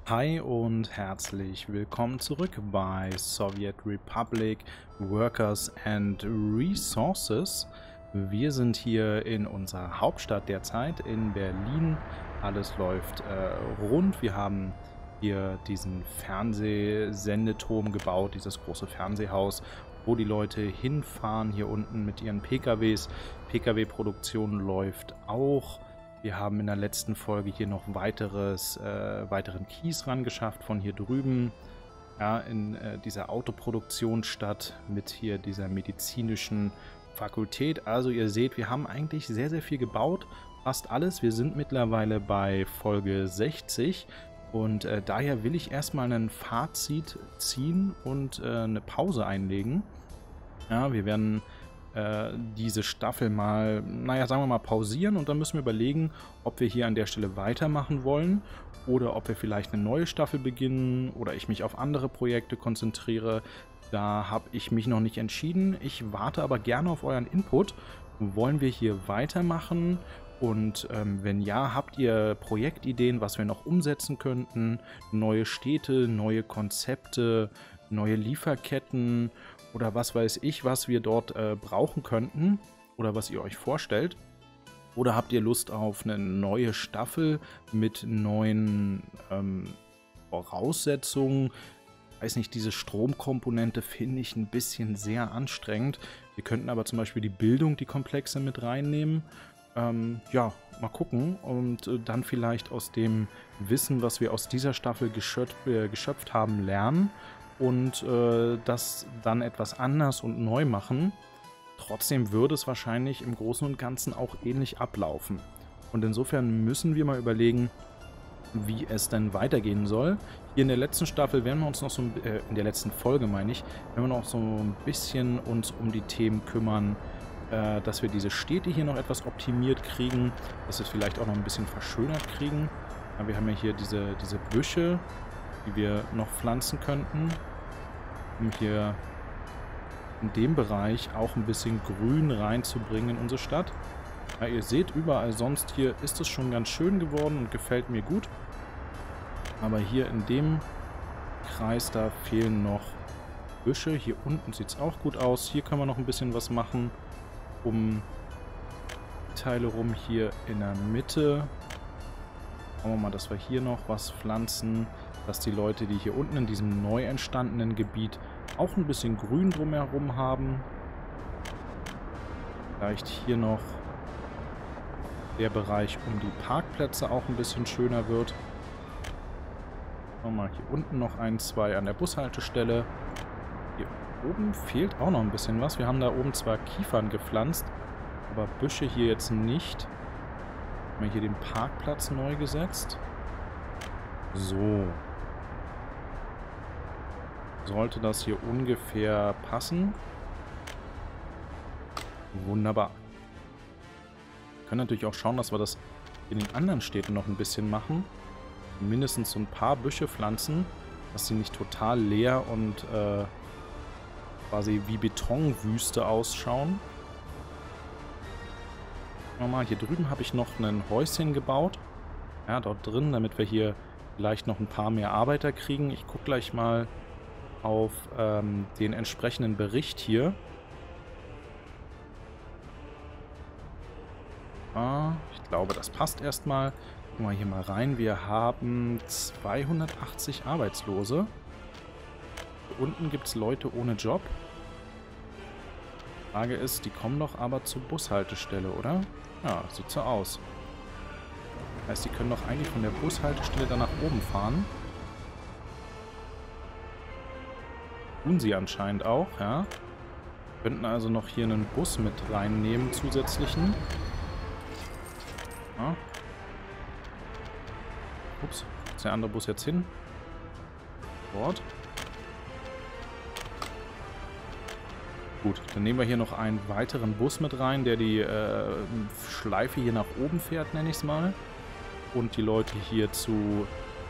Hi und herzlich willkommen zurück bei Soviet Republic Workers and Resources. Wir sind hier in unserer Hauptstadt derzeit, in Berlin. Alles läuft rund. Wir haben hier diesen Fernsehsendeturm gebaut, dieses große Fernsehhaus, wo die Leute hinfahren, hier unten mit ihren PKWs. PKW-Produktion läuft auch. Wir haben in der letzten Folge hier noch weiteren Kies rangeschafft von hier drüben, ja, in dieser Autoproduktionsstadt mit hier dieser medizinischen Fakultät. Also ihr seht, wir haben eigentlich sehr, sehr viel gebaut, fast alles. Wir sind mittlerweile bei Folge 60 und daher will ich erstmal ein Fazit ziehen und eine Pause einlegen. Ja, wir werden diese Staffel mal, naja, sagen wir mal, pausieren und dann müssen wir überlegen, ob wir hier an der Stelle weitermachen wollen oder ob wir vielleicht eine neue Staffel beginnen oder ich mich auf andere Projekte konzentriere. Da habe ich mich noch nicht entschieden. Ich warte aber gerne auf euren Input. Wollen wir hier weitermachen? Und wenn ja, habt ihr Projektideen, was wir noch umsetzen könnten? Neue Städte, neue Konzepte, neue Lieferketten oder was weiß ich, was wir dort brauchen könnten oder was ihr euch vorstellt? Oder habt ihr Lust auf eine neue Staffel mit neuen Voraussetzungen? Weiß nicht, diese Stromkomponente finde ich ein bisschen sehr anstrengend. Wir könnten aber zum Beispiel die Bildung, die komplexe, mit reinnehmen. Ja, mal gucken und dann vielleicht aus dem Wissen, was wir aus dieser Staffel geschöpft haben, lernen und das dann etwas anders und neu machen. Trotzdem würde es wahrscheinlich im Großen und Ganzen auch ähnlich ablaufen. Und insofern müssen wir mal überlegen, wie es denn weitergehen soll. Hier in der letzten Staffel werden wir uns noch so, in der letzten Folge meine ich, werden wir noch so ein bisschen uns um die Themen kümmern, dass wir diese Städte hier noch etwas optimiert kriegen, dass wir es vielleicht auch noch ein bisschen verschönert kriegen. Ja, wir haben ja hier diese Büsche, die wir noch pflanzen könnten, um hier in dem Bereich auch ein bisschen Grün reinzubringen in unsere Stadt. Ja, ihr seht, überall sonst hier ist es schon ganz schön geworden und gefällt mir gut. Aber hier in dem Kreis, da fehlen noch Büsche. Hier unten sieht es auch gut aus. Hier können wir noch ein bisschen was machen. Um die Teile rum hier in der Mitte. Schauen wir mal, dass wir hier noch was pflanzen, dass die Leute, die hier unten in diesem neu entstandenen Gebiet auch ein bisschen Grün drumherum haben. Vielleicht hier noch der Bereich um die Parkplätze auch ein bisschen schöner wird. Schauen wir mal, hier unten noch ein, zwei an der Bushaltestelle. Hier oben fehlt auch noch ein bisschen was. Wir haben da oben zwar Kiefern gepflanzt, aber Büsche hier jetzt nicht. Haben wir hier den Parkplatz neu gesetzt. So. Sollte das hier ungefähr passen. Wunderbar. Wir können natürlich auch schauen, dass wir das in den anderen Städten noch ein bisschen machen. Mindestens so ein paar Büsche pflanzen, dass sie nicht total leer und quasi wie Betonwüste ausschauen. Nochmal, hier drüben habe ich noch ein Häuschen gebaut. Ja, dort drin, damit wir hier vielleicht noch ein paar mehr Arbeiter kriegen. Ich gucke gleich mal auf den entsprechenden Bericht hier. Ich glaube, das passt erstmal. Gucken wir hier mal rein. Wir haben 280 Arbeitslose. Hier unten gibt es Leute ohne Job. Die Frage ist, die kommen doch aber zur Bushaltestelle, oder? Ja, sieht so aus. Das heißt, die können doch eigentlich von der Bushaltestelle dann nach oben fahren. Tun sie anscheinend auch, ja. Könnten also noch hier einen Bus mit reinnehmen, zusätzlichen. Ja. Ups, wo ist der andere Bus jetzt hin? Dort. Gut, dann nehmen wir hier noch einen weiteren Bus mit rein, der die Schleife hier nach oben fährt, nenne ich es mal. Und die Leute hier zu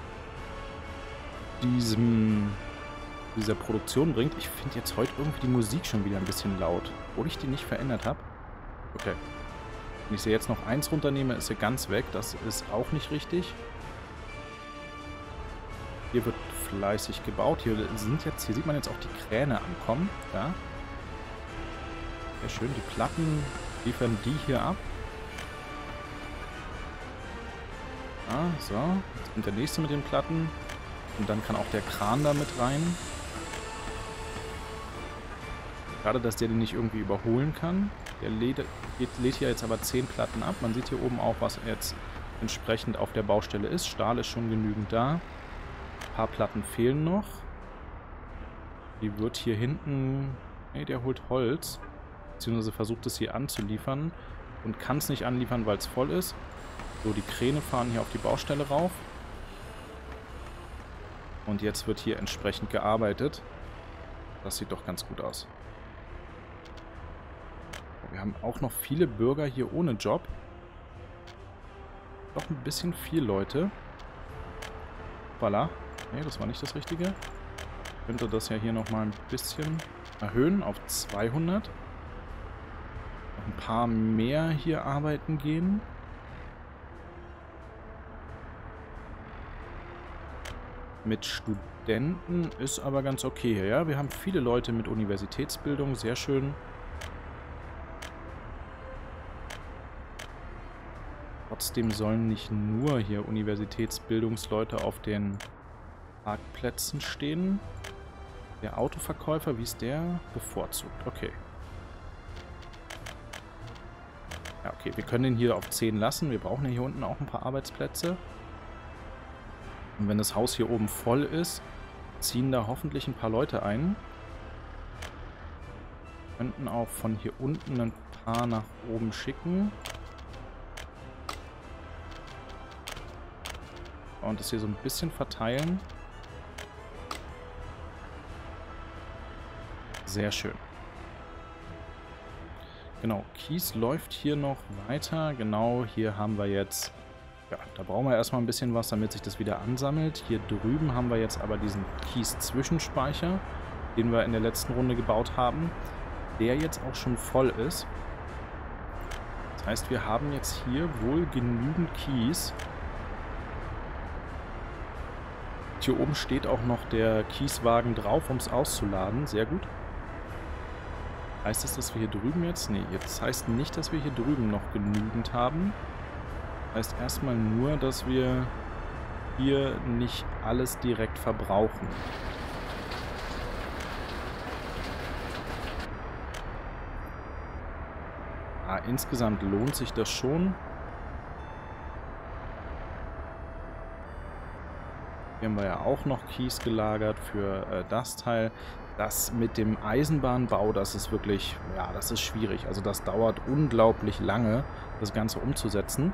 dieser Produktion bringt. Ich finde jetzt heute irgendwie die Musik schon wieder ein bisschen laut, obwohl ich die nicht verändert habe. Okay. Wenn ich sie jetzt noch 1 runternehme, ist sie ganz weg. Das ist auch nicht richtig. Hier wird fleißig gebaut. Hier sieht man jetzt auch die Kräne ankommen. Ja. Sehr schön. Die Platten liefern die hier ab. Ah, so. Jetzt kommt der nächste mit den Platten. Und dann kann auch der Kran da mit rein. Schade, dass der den nicht irgendwie überholen kann. Der lädt hier jetzt aber 10 Platten ab. Man sieht hier oben auch, was jetzt entsprechend auf der Baustelle ist. Stahl ist schon genügend da. Ein paar Platten fehlen noch. Die wird hier hinten... Ne, der holt Holz. Beziehungsweise versucht es hier anzuliefern. Und kann es nicht anliefern, weil es voll ist. So, die Kräne fahren hier auf die Baustelle rauf. Und jetzt wird hier entsprechend gearbeitet. Das sieht doch ganz gut aus. Wir haben auch noch viele Bürger hier ohne Job. Doch ein bisschen viel, Leute. Voilà. Ne, das war nicht das Richtige. Ich könnte das ja hier nochmal ein bisschen erhöhen auf 200. Noch ein paar mehr hier arbeiten gehen. Mit Studenten ist aber ganz okay hier, ja. Wir haben viele Leute mit Universitätsbildung, sehr schön. Trotzdem sollen nicht nur hier Universitätsbildungsleute auf den Parkplätzen stehen. Der Autoverkäufer, wie ist der? Bevorzugt, okay. Ja, okay, wir können den hier auf 10 lassen. Wir brauchen ja hier unten auch ein paar Arbeitsplätze. Und wenn das Haus hier oben voll ist, ziehen da hoffentlich ein paar Leute ein. Wir könnten auch von hier unten ein paar nach oben schicken. Und das hier so ein bisschen verteilen. Sehr schön. Genau, Kies läuft hier noch weiter. Genau, hier haben wir jetzt... Ja, da brauchen wir erstmal ein bisschen was, damit sich das wieder ansammelt. Hier drüben haben wir jetzt aber diesen Kies-Zwischenspeicher, den wir in der letzten Runde gebaut haben, der jetzt auch schon voll ist. Das heißt, wir haben jetzt hier wohl genügend Kies. Hier oben steht auch noch der Kieswagen drauf, um es auszuladen. Sehr gut. Heißt das, dass wir hier drüben jetzt... Nee, jetzt heißt nicht, dass wir hier drüben noch genügend haben. Heißt erstmal nur, dass wir hier nicht alles direkt verbrauchen. Insgesamt lohnt sich das schon. Hier haben wir ja auch noch Kies gelagert für das Teil. Das mit dem Eisenbahnbau, das ist wirklich, ja, das ist schwierig. Also das dauert unglaublich lange, das Ganze umzusetzen.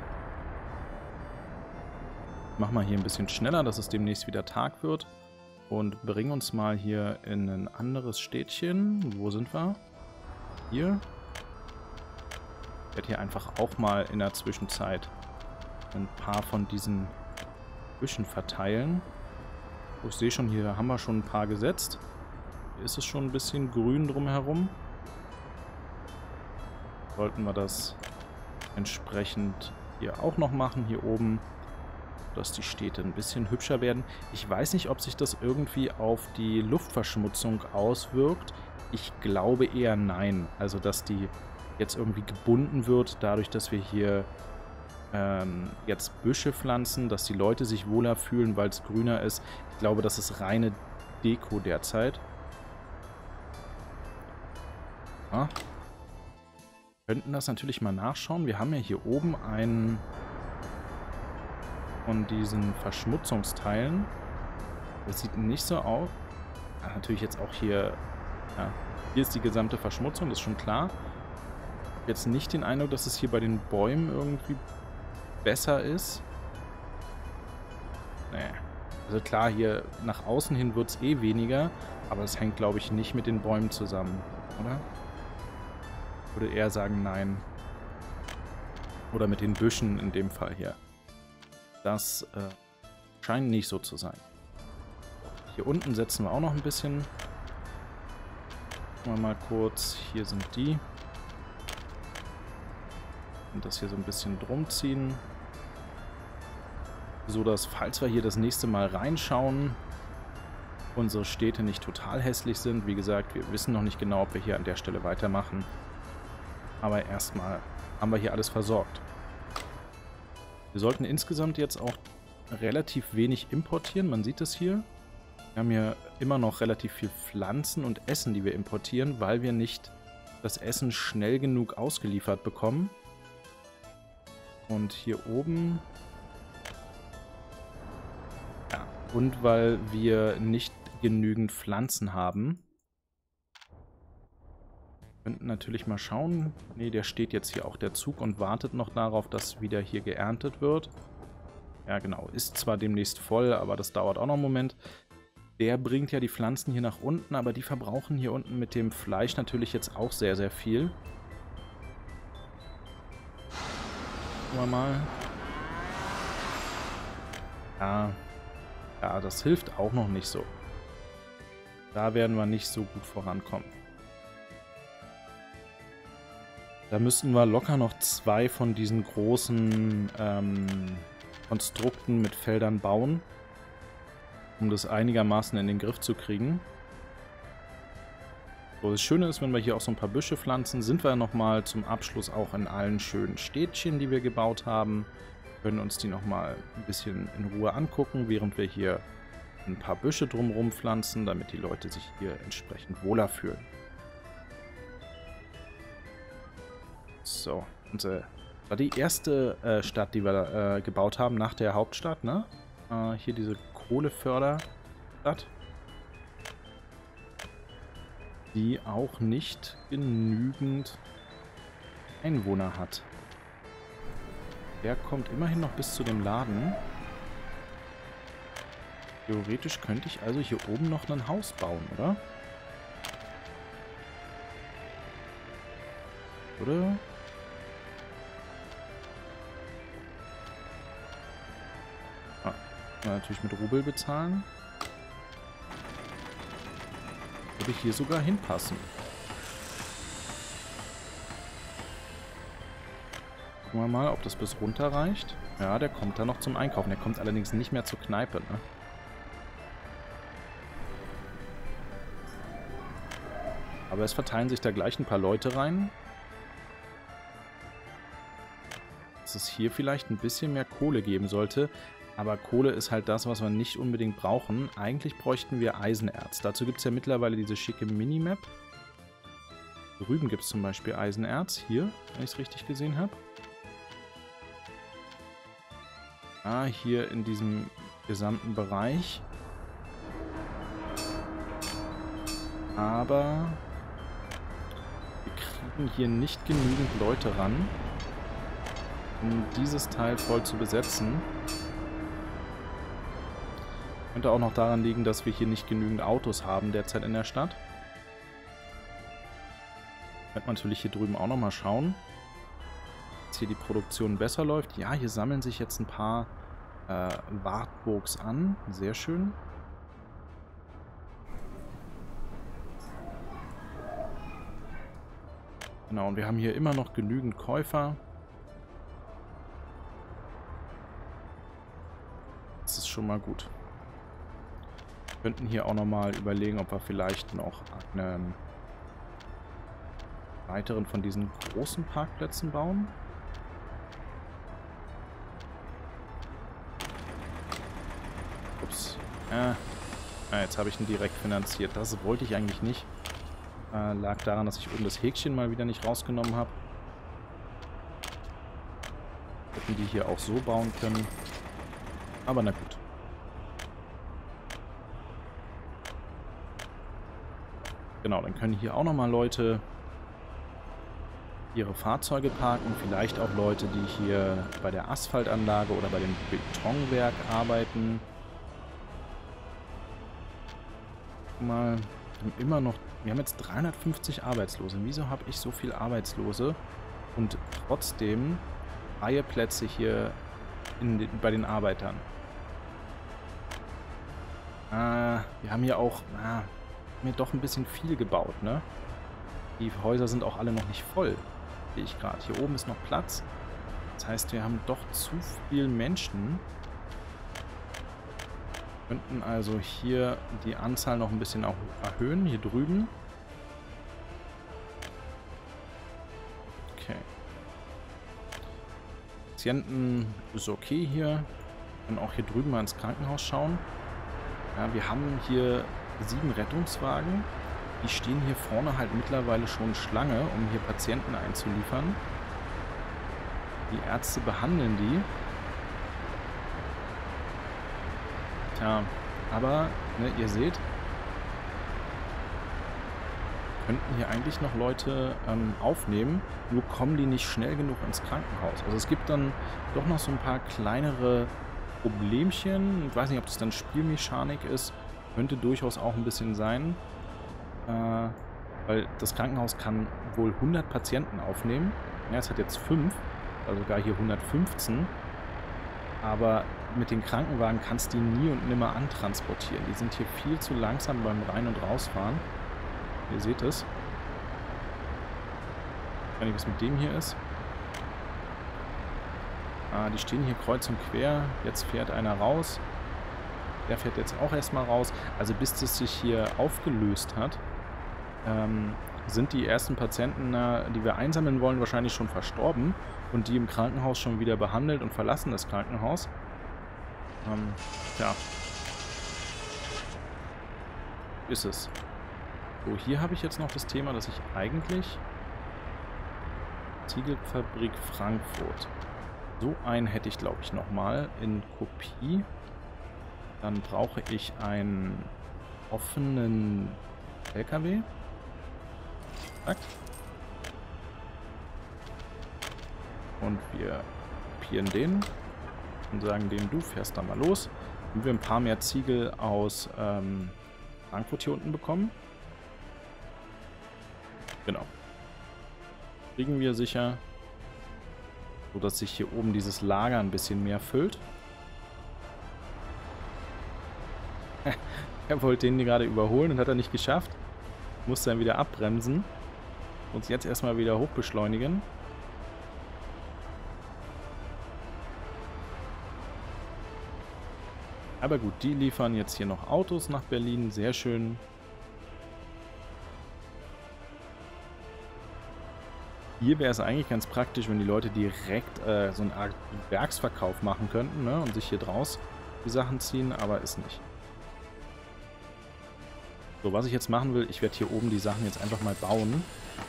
Machen wir hier ein bisschen schneller, dass es demnächst wieder Tag wird. Und bringen uns mal hier in ein anderes Städtchen. Wo sind wir? Hier. Ich werde hier einfach auch mal in der Zwischenzeit ein paar von diesen Büschen verteilen. Oh, ich sehe schon, hier haben wir schon ein paar gesetzt. Hier ist es schon ein bisschen grün drumherum. Sollten wir das entsprechend hier auch noch machen, hier oben, dass die Städte ein bisschen hübscher werden. Ich weiß nicht, ob sich das irgendwie auf die Luftverschmutzung auswirkt. Ich glaube eher nein. Also, dass die jetzt irgendwie gebunden wird, dadurch, dass wir hier jetzt Büsche pflanzen, dass die Leute sich wohler fühlen, weil es grüner ist. Ich glaube, das ist reine Deko derzeit. Ja. Wir könnten das natürlich mal nachschauen. Wir haben ja hier oben einen von diesen Verschmutzungsteilen. Das sieht nicht so aus. Ja, natürlich jetzt auch hier. Ja, hier ist die gesamte Verschmutzung, das ist schon klar. Jetzt nicht den Eindruck, dass es hier bei den Bäumen irgendwie besser ist. Nee. Also klar, hier nach außen hin wird es eh weniger, aber das hängt, glaube ich, nicht mit den Bäumen zusammen, oder? Ich würde eher sagen, nein. Oder mit den Büschen in dem Fall hier. Das scheint nicht so zu sein. Hier unten setzen wir auch noch ein bisschen. Gucken wir mal kurz. Hier sind die. Und das hier so ein bisschen drum ziehen. so dass, falls wir hier das nächste Mal reinschauen, unsere Städte nicht total hässlich sind. Wie gesagt, wir wissen noch nicht genau, ob wir hier an der Stelle weitermachen. Aber erstmal haben wir hier alles versorgt. Wir sollten insgesamt jetzt auch relativ wenig importieren. Man sieht es hier. Wir haben hier immer noch relativ viel Pflanzen und Essen, die wir importieren, weil wir nicht das Essen schnell genug ausgeliefert bekommen. Und hier oben... Ja, und weil wir nicht genügend Pflanzen haben. Wir könnten natürlich mal schauen. Ne, der steht jetzt hier auch, der Zug, und wartet noch darauf, dass wieder hier geerntet wird. Ja, genau. Ist zwar demnächst voll, aber das dauert auch noch einen Moment. Der bringt ja die Pflanzen hier nach unten, aber die verbrauchen hier unten mit dem Fleisch natürlich jetzt auch sehr, sehr viel. Gucken wir mal. Ja, das hilft auch noch nicht so. Da werden wir nicht so gut vorankommen. Da müssten wir locker noch 2 von diesen großen Konstrukten mit Feldern bauen, um das einigermaßen in den Griff zu kriegen. So, das Schöne ist, wenn wir hier auch so ein paar Büsche pflanzen, sind wir nochmal zum Abschluss auch in allen schönen Städtchen, die wir gebaut haben. Können uns die nochmal ein bisschen in Ruhe angucken, während wir hier ein paar Büsche drumherum pflanzen, damit die Leute sich hier entsprechend wohler fühlen. So, und war die erste Stadt, die wir gebaut haben nach der Hauptstadt, ne? Hier diese Kohleförderstadt, die auch nicht genügend Einwohner hat. Der kommt immerhin noch bis zu dem Laden. Theoretisch könnte ich also hier oben noch ein Haus bauen, oder? Oder? Natürlich mit Rubel bezahlen. Würde hier sogar hinpassen. Gucken wir mal, ob das bis runter reicht. Ja, der kommt da noch zum Einkaufen. Der kommt allerdings nicht mehr zur Kneipe, ne? Aber es verteilen sich da gleich ein paar Leute rein. Dass es hier vielleicht ein bisschen mehr Kohle geben sollte. Aber Kohle ist halt das, was wir nicht unbedingt brauchen. Eigentlich bräuchten wir Eisenerz. Dazu gibt es ja mittlerweile diese schicke Minimap. Drüben gibt es zum Beispiel Eisenerz. Hier, wenn ich es richtig gesehen habe. Ah, hier in diesem gesamten Bereich. Aber wir kriegen hier nicht genügend Leute ran, um dieses Teil voll zu besetzen. Könnte auch noch daran liegen, dass wir hier nicht genügend Autos haben derzeit in der Stadt. Könnte man natürlich hier drüben auch nochmal schauen, dass hier die Produktion besser läuft. Ja, hier sammeln sich jetzt ein paar Wartburgs an. Sehr schön. Genau, und wir haben hier immer noch genügend Käufer. Das ist schon mal gut. Wir könnten hier auch nochmal überlegen, ob wir vielleicht noch einen weiteren von diesen großen Parkplätzen bauen. Ups. Jetzt habe ich ihn direkt finanziert. Das wollte ich eigentlich nicht. Lag daran, dass ich oben das Häkchen mal wieder nicht rausgenommen habe. Hätten die hier auch so bauen können. Aber na gut. Genau, dann können hier auch nochmal Leute ihre Fahrzeuge parken. Vielleicht auch Leute, die hier bei der Asphaltanlage oder bei dem Betonwerk arbeiten. Mal, wir haben jetzt 350 Arbeitslose. Wieso habe ich so viele Arbeitslose und trotzdem freie Plätze hier bei den Arbeitern? Wir haben hier auch mir doch ein bisschen viel gebaut, ne? Die Häuser sind auch alle noch nicht voll, sehe ich gerade. Hier oben ist noch Platz. Das heißt, wir haben doch zu viele Menschen, Könnten also hier die Anzahl noch ein bisschen auch erhöhen, hier drüben. Okay. Patienten ist okay hier. Können auch hier drüben mal ins Krankenhaus schauen. Ja, wir haben hier 7 Rettungswagen. Die stehen hier vorne halt mittlerweile schon Schlange, um hier Patienten einzuliefern. Die Ärzte behandeln die. Tja, aber, ne, ihr seht, könnten hier eigentlich noch Leute aufnehmen, nur kommen die nicht schnell genug ins Krankenhaus. Also es gibt dann doch noch so ein paar kleinere Problemchen. Ich weiß nicht, ob das dann Spielmechanik ist. Könnte durchaus auch ein bisschen sein. Weil das Krankenhaus kann wohl 100 Patienten aufnehmen. Ja, es hat jetzt 5, also sogar hier 115. Aber mit den Krankenwagen kannst du die nie und nimmer antransportieren. Die sind hier viel zu langsam beim Rein- und Rausfahren. Ihr seht es. Ich weiß nicht, was mit dem hier ist. Die stehen hier kreuz und quer. Jetzt fährt einer raus. Der fährt jetzt auch erstmal raus. Also bis das sich hier aufgelöst hat, sind die ersten Patienten, die wir einsammeln wollen, wahrscheinlich schon verstorben. Und die im Krankenhaus schon wieder behandelt und verlassen das Krankenhaus. Ja. Ist es. So, hier habe ich jetzt noch das Thema, dass ich eigentlich... Ziegelfabrik Frankfurt. So einen hätte ich, glaube ich, nochmal in Kopie. Dann brauche ich einen offenen LKW. Zack. Und wir kopieren den und sagen dem, du fährst da mal los. Und wir ein paar mehr Ziegel aus Frankfurt hier unten bekommen. Genau. Kriegen wir sicher, so dass sich hier oben dieses Lager ein bisschen mehr füllt. Er wollte den gerade überholen und hat er nicht geschafft. Musste dann wieder abbremsen. Uns jetzt erstmal wieder hochbeschleunigen. Aber gut, die liefern jetzt hier noch Autos nach Berlin. Sehr schön. Hier wäre es eigentlich ganz praktisch, wenn die Leute direkt so eine Art Werksverkauf machen könnten, ne? Und sich hier draus die Sachen ziehen, aber ist nicht. So, was ich jetzt machen will, ich werde hier oben die Sachen jetzt einfach mal bauen.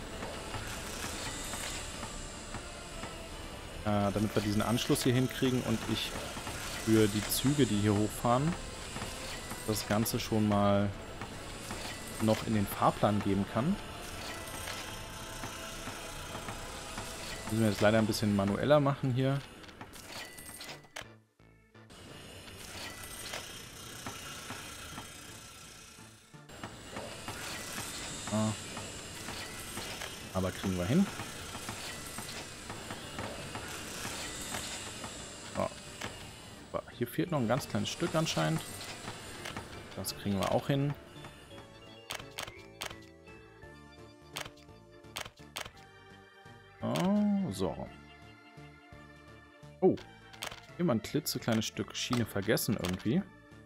Damit wir diesen Anschluss hier hinkriegen und ich für die Züge, die hier hochfahren, das Ganze schon mal noch in den Fahrplan geben kann. Müssen wir jetzt leider ein bisschen manueller machen hier. Aber kriegen wir hin. So. Hier fehlt noch ein ganz kleines Stück anscheinend. Das kriegen wir auch hin. So. Oh. Immer ein klitzekleines Stück Schiene vergessen irgendwie.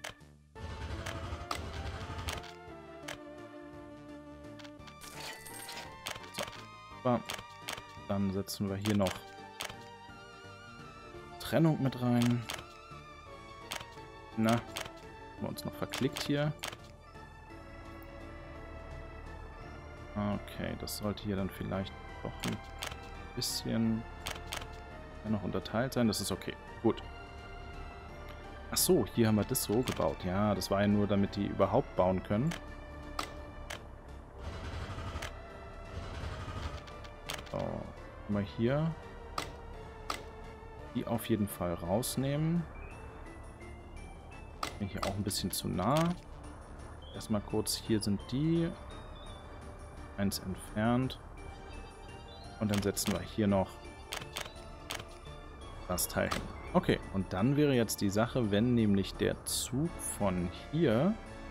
So. Dann setzen wir hier noch Trennung mit rein. Na, haben wir uns noch verklickt hier. Okay, das sollte hier dann vielleicht doch ein bisschen noch unterteilt sein. Das ist okay. Gut. Ach so, hier haben wir das so gebaut. Ja, das war ja nur, damit die überhaupt bauen können. So, mal hier die auf jeden Fall rausnehmen. Bin hier auch ein bisschen zu nah. Erstmal kurz, hier sind die. Eins entfernt. Und dann setzen wir hier noch das Teil hin. Okay, und dann wäre jetzt die Sache, wenn nämlich der Zug von hier,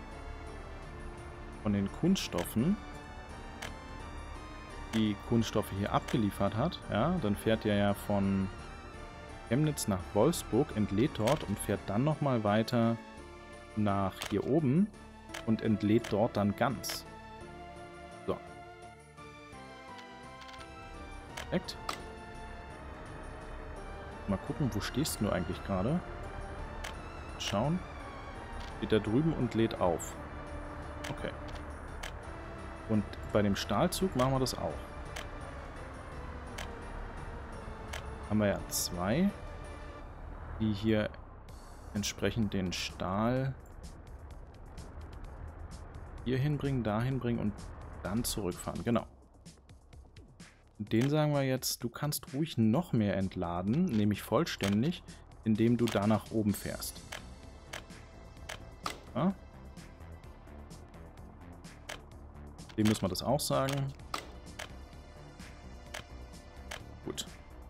von den Kunststoffen, die Kunststoffe hier abgeliefert hat, ja, dann fährt er ja von Chemnitz nach Wolfsburg, entlädt dort und fährt dann nochmal weiter nach hier oben und entlädt dort dann ganz. So. Perfekt. Mal gucken, wo stehst du eigentlich gerade? Schauen. Steht da drüben und lädt auf. Okay. Und bei dem Stahlzug machen wir das auch. Haben wir ja 2, die hier entsprechend den Stahl hier hinbringen, da hinbringen und dann zurückfahren. Genau. Den sagen wir jetzt, du kannst ruhig noch mehr entladen, nämlich vollständig, indem du da nach oben fährst. Ja? Dem müssen wir das auch sagen. Gut.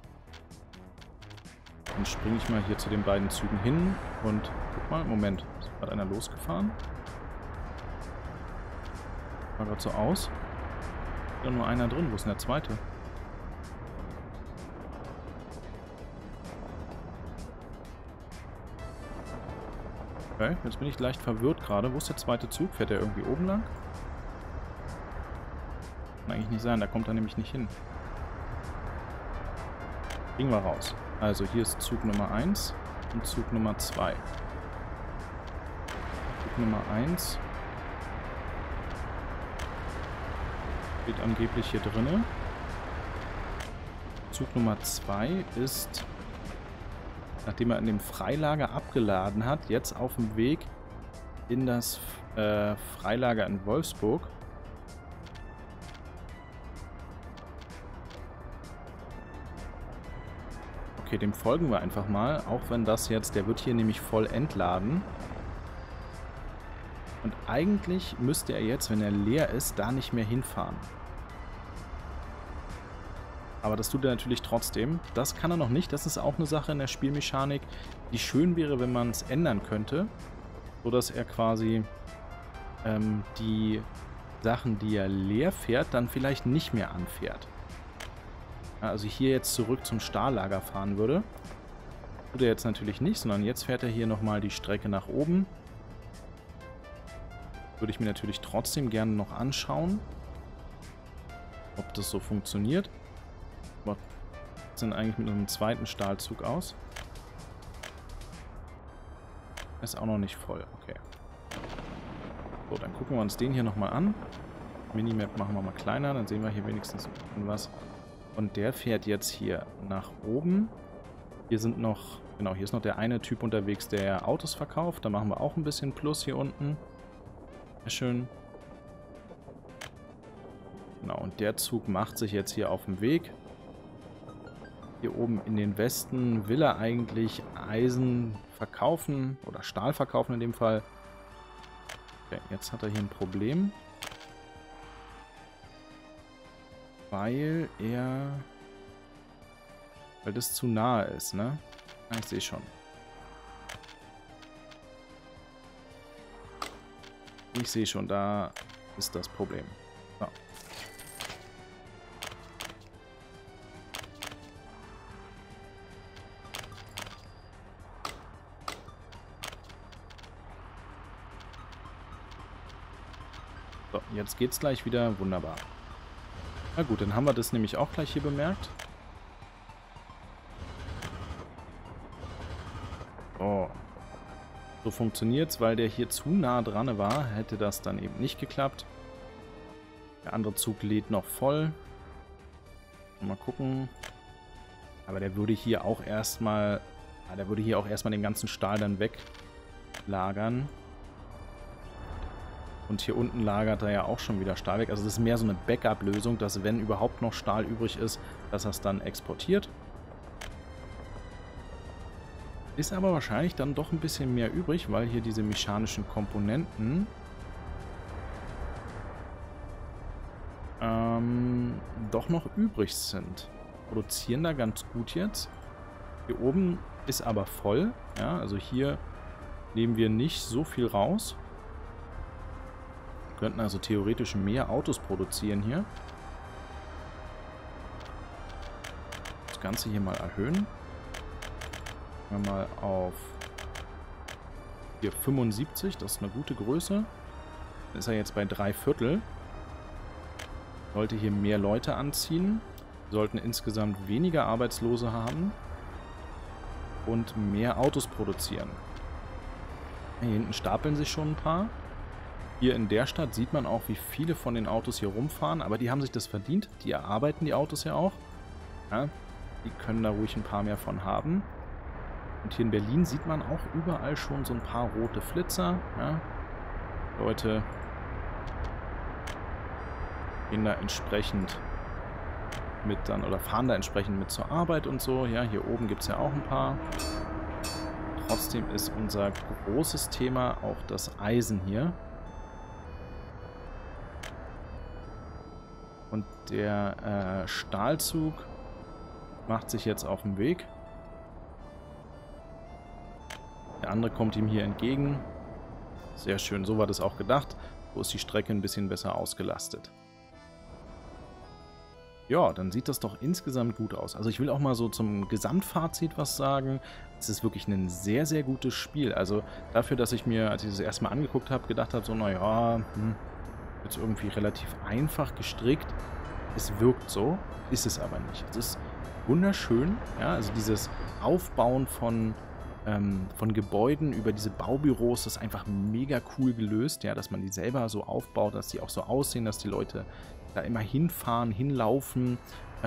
Dann springe ich mal hier zu den beiden Zügen hin und guck mal, Moment, ist gerade einer losgefahren? War gerade so aus. Ist ja nur einer drin, wo ist denn der zweite? Okay, jetzt bin ich leicht verwirrt gerade. Wo ist der zweite Zug? Fährt der irgendwie oben lang? Kann eigentlich nicht sein, da kommt er nämlich nicht hin. Kriegen wir raus. Also hier ist Zug Nummer 1 und Zug Nummer 2. Zug Nummer 1 steht angeblich hier drinne. Zug Nummer 2 ist, nachdem er in dem Freilager abgeladen hat, jetzt auf dem Weg in das Freilager in Wolfsburg. Okay, dem folgen wir einfach mal, auch wenn das jetzt, der wird hier nämlich voll entladen. Und eigentlich müsste er jetzt, wenn er leer ist, da nicht mehr hinfahren. Aber das tut er natürlich trotzdem. Das kann er noch nicht. Das ist auch eine Sache in der Spielmechanik, die schön wäre, wenn man es ändern könnte. So dass er quasi die Sachen, die er leer fährt, dann vielleicht nicht mehr anfährt. Also hier jetzt zurück zum Stahllager fahren würde. Tut er jetzt natürlich nicht, sondern jetzt fährt er hier nochmal die Strecke nach oben. Würde ich mir natürlich trotzdem gerne noch anschauen, ob das so funktioniert. Was sieht denn eigentlich mit einem zweiten Stahlzug aus? Ist auch noch nicht voll, okay. So, dann gucken wir uns den hier nochmal an. Minimap machen wir mal kleiner, dann sehen wir hier wenigstens was. Und der fährt jetzt hier nach oben. Hier sind noch, genau, hier ist noch der eine Typ unterwegs, der Autos verkauft. Da machen wir auch ein bisschen Plus hier unten. Sehr schön. Genau, und der Zug macht sich jetzt hier auf den Weg. Hier oben in den Westen will er eigentlich Eisen verkaufen oder Stahl verkaufen in dem Fall. Okay, jetzt hat er hier ein Problem. Weil das zu nahe ist, ne? Ah, ich sehe schon. Ich sehe schon, da ist das Problem. So. So, jetzt geht's gleich wieder. Wunderbar. Na gut, dann haben wir das nämlich auch gleich hier bemerkt. Oh. So funktioniert es, weil der hier zu nah dran war, hätte das dann eben nicht geklappt. Der andere Zug lädt noch voll. Mal gucken. Aber der würde hier auch erstmal, den ganzen Stahl dann weglagern. Und hier unten lagert er ja auch schon wieder Stahl weg. Also das ist mehr so eine Backup-Lösung, dass wenn überhaupt noch Stahl übrig ist, dass er es dann exportiert. Ist aber wahrscheinlich dann doch ein bisschen mehr übrig, weil hier diese mechanischen Komponenten doch noch übrig sind. Produzieren da ganz gut jetzt. Hier oben ist aber voll. Ja, also hier nehmen wir nicht so viel raus. Wir könnten also theoretisch mehr Autos produzieren hier. Das Ganze hier mal erhöhen. Mal auf Hier 75, das ist eine gute Größe. Dann ist er jetzt bei 3/4. Sollte hier mehr Leute anziehen. Sollten insgesamt weniger Arbeitslose haben. Und mehr Autos produzieren. Hier hinten stapeln sich schon ein paar. Hier in der Stadt sieht man auch, wie viele von den Autos hier rumfahren. Aber die haben sich das verdient. Die erarbeiten die Autos ja auch. Ja, die können da ruhig ein paar mehr von haben. Und hier in Berlin sieht man auch überall schon so ein paar rote Flitzer. Ja. Leute gehen da entsprechend mit dann oder fahren da entsprechend mit zur Arbeit und so. Ja, hier oben gibt es ja auch ein paar. Trotzdem ist unser großes Thema auch das Eisen hier. Und der Stahlzug macht sich jetzt auf den Weg. Der andere kommt ihm hier entgegen. Sehr schön, so war das auch gedacht. So ist die Strecke ein bisschen besser ausgelastet. Ja, dann sieht das doch insgesamt gut aus. Also ich will auch mal so zum Gesamtfazit was sagen. Es ist wirklich ein sehr, sehr gutes Spiel. Also dafür, dass ich mir, als ich das erstmal angeguckt habe, gedacht habe, so naja, jetzt irgendwie relativ einfach gestrickt. Es wirkt so, ist es aber nicht. Es ist wunderschön. Ja, also dieses Aufbauen von Gebäuden über diese Baubüros, das ist einfach mega cool gelöst, ja, dass man die selber so aufbaut, dass die auch so aussehen, dass die Leute da immer hinfahren, hinlaufen.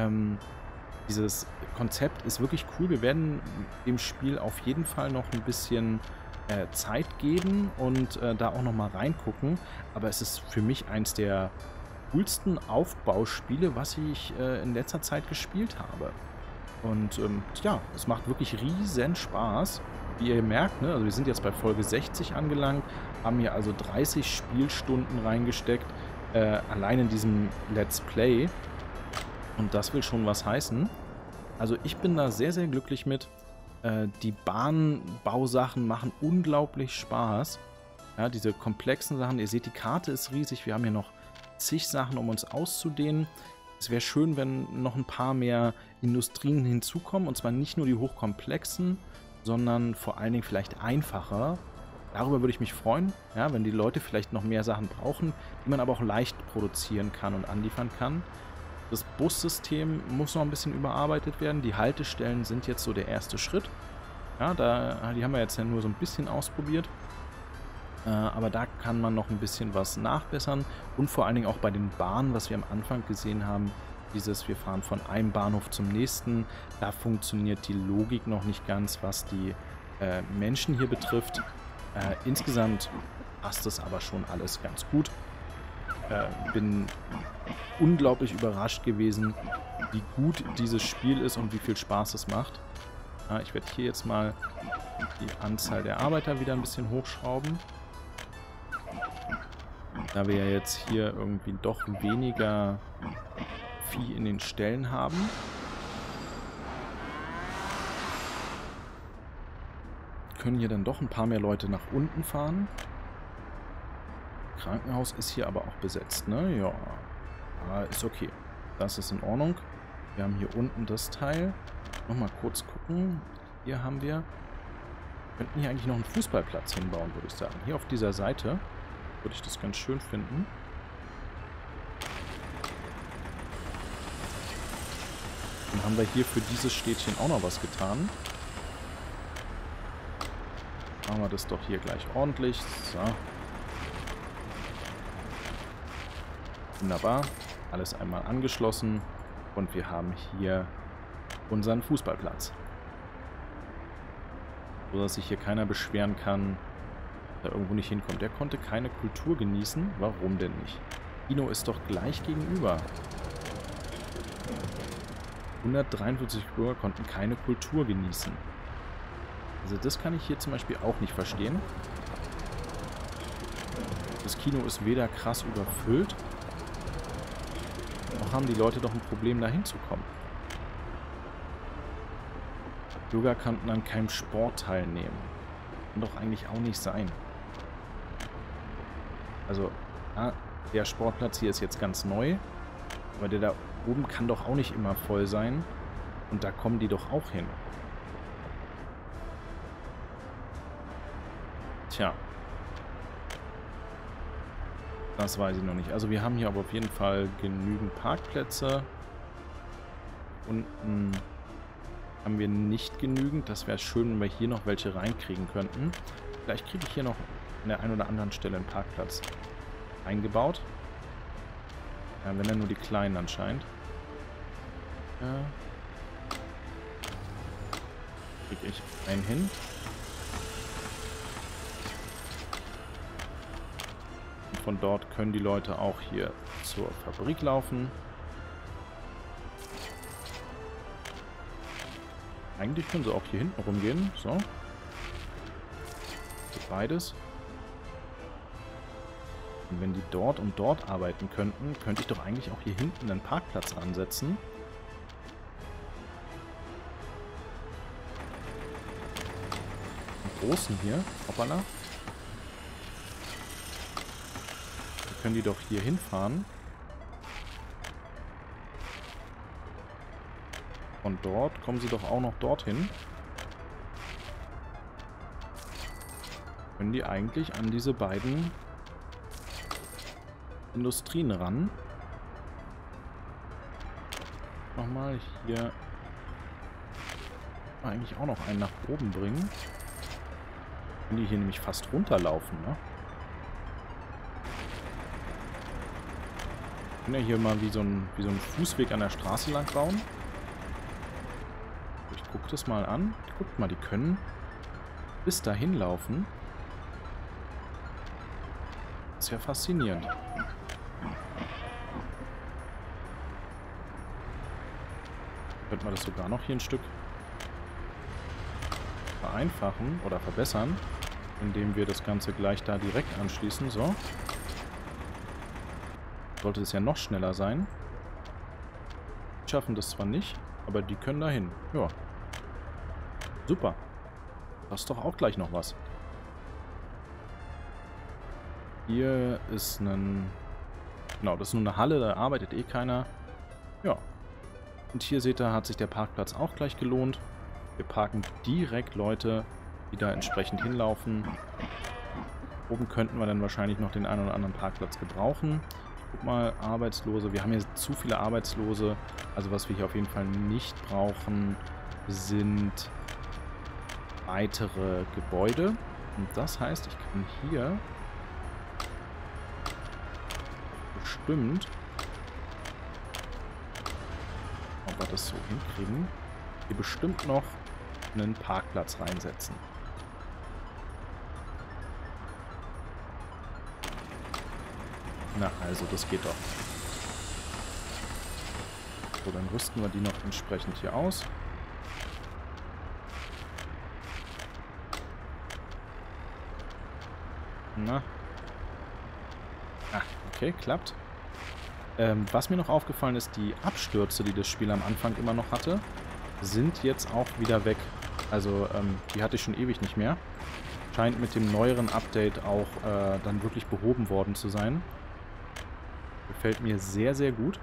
Dieses Konzept ist wirklich cool. Wir werden dem Spiel auf jeden Fall noch ein bisschen Zeit geben und da auch noch mal reingucken. Aber es ist für mich eins der coolsten Aufbauspiele, was ich in letzter Zeit gespielt habe. Und ja, es macht wirklich riesen Spaß. Wie ihr merkt, ne, also wir sind jetzt bei Folge 60 angelangt, haben hier also 30 Spielstunden reingesteckt, allein in diesem Let's Play. Und das will schon was heißen. Also ich bin da sehr, sehr glücklich mit. Die Bahnbausachen machen unglaublich Spaß. Ja, diese komplexen Sachen. Ihr seht, die Karte ist riesig. Wir haben hier noch zig Sachen, um uns auszudehnen. Es wäre schön, wenn noch ein paar mehr Industrien hinzukommen. Und zwar nicht nur die hochkomplexen, sondern vor allen Dingen vielleicht einfacher. Darüber würde ich mich freuen, ja, wenn die Leute vielleicht noch mehr Sachen brauchen, die man aber auch leicht produzieren kann und anliefern kann. Das Bussystem muss noch ein bisschen überarbeitet werden. Die Haltestellen sind jetzt so der erste Schritt. Ja, die haben wir jetzt ja nur so ein bisschen ausprobiert. Aber da kann man noch ein bisschen was nachbessern. Und vor allen Dingen auch bei den Bahnen, was wir am Anfang gesehen haben, wir fahren von einem Bahnhof zum nächsten. Da funktioniert die Logik noch nicht ganz, was die Menschen hier betrifft. Insgesamt passt das aber schon alles ganz gut. Bin unglaublich überrascht gewesen, wie gut dieses Spiel ist und wie viel Spaß es macht. Ich werde hier jetzt mal die Anzahl der Arbeiter wieder ein bisschen hochschrauben. Da wir ja jetzt hier irgendwie doch weniger Vieh in den Ställen haben. Können hier dann doch ein paar mehr Leute nach unten fahren. Krankenhaus ist hier aber auch besetzt, ne? Ja, ist okay. Das ist in Ordnung. Wir haben hier unten das Teil. Nochmal kurz gucken. Hier haben wir... könnten hier eigentlich noch einen Fußballplatz hinbauen, würde ich sagen. Hier auf dieser Seite würde ich das ganz schön finden. Dann haben wir hier für dieses Städtchen auch noch was getan. Machen wir das doch hier gleich ordentlich. So. Wunderbar. Alles einmal angeschlossen. Und wir haben hier unseren Fußballplatz. So dass sich hier keiner beschweren kann, da irgendwo nicht hinkommt. Der konnte keine Kultur genießen. Warum denn nicht? Kino ist doch gleich gegenüber. 143 Bürger konnten keine Kultur genießen. Also das kann ich hier zum Beispiel auch nicht verstehen. Das Kino ist weder krass überfüllt, noch haben die Leute doch ein Problem, da hinzukommen. Bürger konnten an keinem Sport teilnehmen. Kann doch eigentlich auch nicht sein. Also, ja, der Sportplatz hier ist jetzt ganz neu, aber der da oben kann doch auch nicht immer voll sein. Und da kommen die doch auch hin. Tja. Das weiß ich noch nicht. Also wir haben hier aber auf jeden Fall genügend Parkplätze. Unten haben wir nicht genügend. Das wäre schön, wenn wir hier noch welche reinkriegen könnten. Vielleicht kriege ich hier noch an der einen oder anderen Stelle einen Parkplatz eingebaut. Ja, wenn dann nur die kleinen anscheinend. Kriege ich einen hin. Und von dort können die Leute auch hier zur Fabrik laufen. Eigentlich können sie auch hier hinten rumgehen. So. Geht beides. Und wenn die dort und dort arbeiten könnten, könnte ich doch eigentlich auch hier hinten einen Parkplatz ansetzen. Einen großen hier. Hoppala. Dann können die doch hier hinfahren. Von dort kommen sie doch auch noch dorthin. Können die eigentlich an diese beiden Industrien ran. Nochmal hier eigentlich auch noch einen nach oben bringen. Können die hier nämlich fast runterlaufen, ne? Können ja hier mal wie so ein Fußweg an der Straße lang bauen. Ich gucke das mal an. Guckt mal, die können bis dahin laufen. Das ist ja faszinierend. Könnte man das sogar noch hier ein Stück vereinfachen oder verbessern, indem wir das Ganze gleich da direkt anschließen. So. Sollte es ja noch schneller sein. Die schaffen das zwar nicht, aber die können dahin. Ja. Super. Das ist doch auch gleich noch was. Hier ist ein... Genau, das ist nur eine Halle, da arbeitet eh keiner. Ja. Und hier seht ihr, hat sich der Parkplatz auch gleich gelohnt. Wir parken direkt Leute, die da entsprechend hinlaufen. Oben könnten wir dann wahrscheinlich noch den einen oder anderen Parkplatz gebrauchen. Guck mal, Arbeitslose. Wir haben hier zu viele Arbeitslose. Also was wir hier auf jeden Fall nicht brauchen, sind weitere Gebäude. Und das heißt, ich kann hier bestimmt, ob wir das so hinkriegen, hier bestimmt noch einen Parkplatz reinsetzen. Na, also das geht doch. So, dann rüsten wir die noch entsprechend hier aus. Na. Ah, okay, klappt. Was mir noch aufgefallen ist, die Abstürze, die das Spiel am Anfang immer noch hatte, sind jetzt auch wieder weg. Also, die hatte ich schon ewig nicht mehr. Scheint mit dem neueren Update auch dann wirklich behoben worden zu sein. Gefällt mir sehr, sehr gut.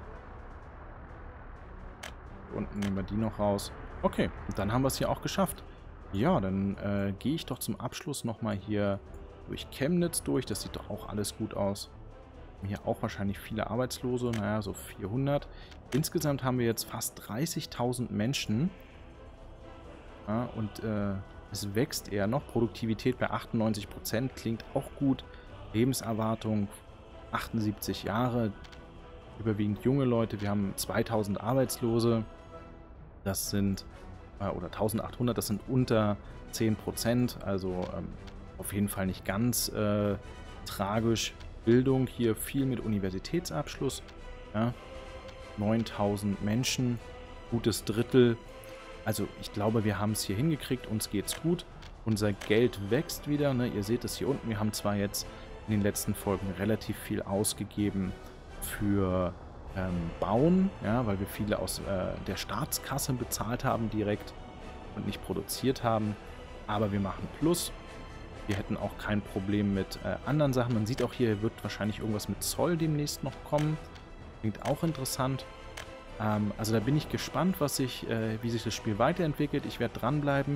Hier unten nehmen wir die noch raus. Okay, und dann haben wir es hier auch geschafft. Ja, dann gehe ich doch zum Abschluss nochmal hier durch Chemnitz durch. Das sieht doch auch alles gut aus. Hier auch wahrscheinlich viele Arbeitslose. Naja, so 400. Insgesamt haben wir jetzt fast 30.000 Menschen. Ja, und es wächst eher noch. Produktivität bei 98%. Klingt auch gut. Lebenserwartung 78 Jahre. Überwiegend junge Leute. Wir haben 2000 Arbeitslose. Das sind, oder 1800, das sind unter 10%. Also auf jeden Fall nicht ganz tragisch. Bildung hier viel mit Universitätsabschluss. Ja. 9000 Menschen. Gutes Drittel. Also ich glaube, wir haben es hier hingekriegt. Uns geht's gut. Unser Geld wächst wieder. Ne? Ihr seht es hier unten. Wir haben zwar jetzt in den letzten Folgen relativ viel ausgegeben für Bauen, ja, weil wir viele aus der Staatskasse bezahlt haben direkt und nicht produziert haben. Aber wir machen Plus. Wir hätten auch kein Problem mit anderen Sachen. Man sieht auch hier, wird wahrscheinlich irgendwas mit Zoll demnächst noch kommen. Klingt auch interessant. Also da bin ich gespannt, wie sich das Spiel weiterentwickelt. Ich werde dranbleiben.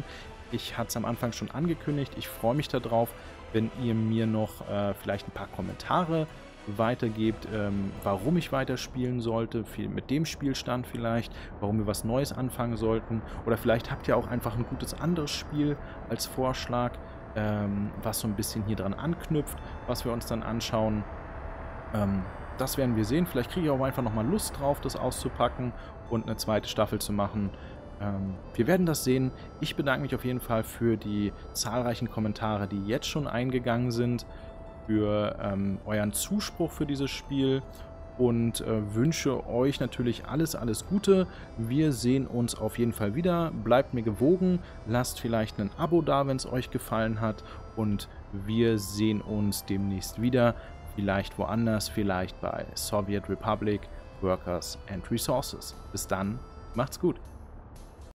Ich hatte es am Anfang schon angekündigt. Ich freue mich darauf, wenn ihr mir noch vielleicht ein paar Kommentare weitergebt, warum ich weiterspielen sollte, mit dem Spielstand vielleicht, warum wir was Neues anfangen sollten. Oder vielleicht habt ihr auch einfach ein gutes anderes Spiel als Vorschlag, was so ein bisschen hier dran anknüpft, was wir uns dann anschauen. Das werden wir sehen. Vielleicht kriege ich auch einfach nochmal Lust drauf, das auszupacken und eine zweite Staffel zu machen. Wir werden das sehen. Ich bedanke mich auf jeden Fall für die zahlreichen Kommentare, die jetzt schon eingegangen sind, für euren Zuspruch für dieses Spiel und wünsche euch natürlich alles Gute. Wir sehen uns auf jeden Fall wieder. Bleibt mir gewogen, lasst vielleicht ein Abo da, wenn es euch gefallen hat und wir sehen uns demnächst wieder. Vielleicht woanders, vielleicht bei Soviet Republic, Workers and Resources. Bis dann, macht's gut.